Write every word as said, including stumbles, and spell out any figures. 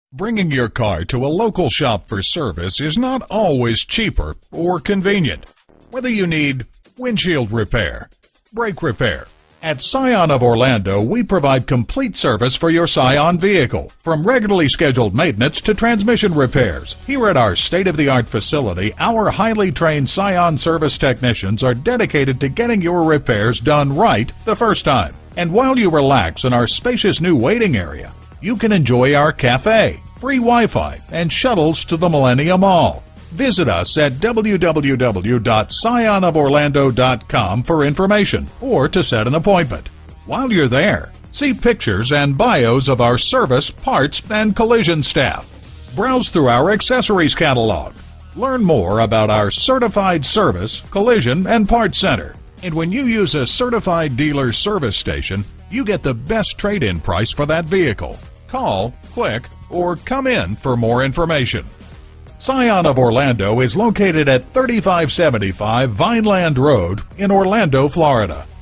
Bringing your car to a local shop for service is not always cheaper or convenient. Whether you need windshield repair, brake repair. At Scion of Orlando, we provide complete service for your Scion vehicle, from regularly scheduled maintenance to transmission repairs. Here at our state-of-the-art facility, our highly trained Scion service technicians are dedicated to getting your repairs done right the first time. And while you relax in our spacious new waiting area, you can enjoy our cafe, free Wi-Fi, and shuttles to the Millennium Mall. Visit us at w w w dot scion of orlando dot com for information or to set an appointment. While you're there, see pictures and bios of our service, parts, and collision staff. Browse through our accessories catalog. Learn more about our certified service, collision, and parts center. And when you use a certified dealer service station, you get the best trade-in price for that vehicle. Call, click, or come in for more information. Scion of Orlando is located at thirty-five seventy-five Vineland Road in Orlando, Florida.